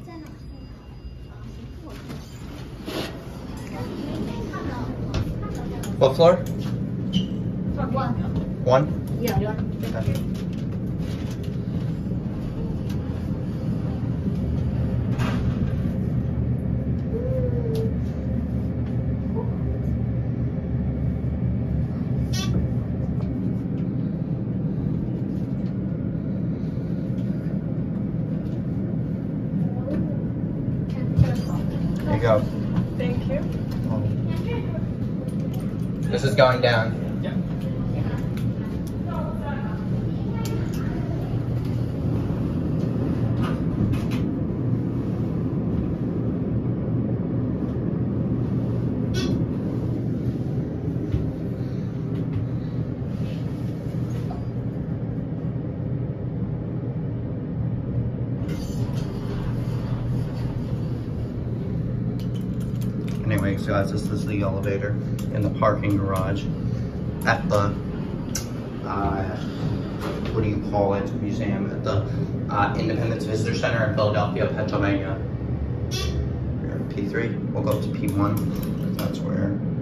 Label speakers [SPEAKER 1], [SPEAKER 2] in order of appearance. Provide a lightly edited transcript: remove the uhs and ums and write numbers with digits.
[SPEAKER 1] What floor?
[SPEAKER 2] 1.
[SPEAKER 1] 1?
[SPEAKER 2] Yeah, 1.
[SPEAKER 1] Okay. There you go.
[SPEAKER 3] Thank you.
[SPEAKER 1] This is going down.
[SPEAKER 3] Yeah.
[SPEAKER 1] Anyways, guys, this is the elevator in the parking garage at the, what do you call it, museum, at the Independence Visitor Center in Philadelphia, Pennsylvania. We're at P3, we'll go up to P1, that's where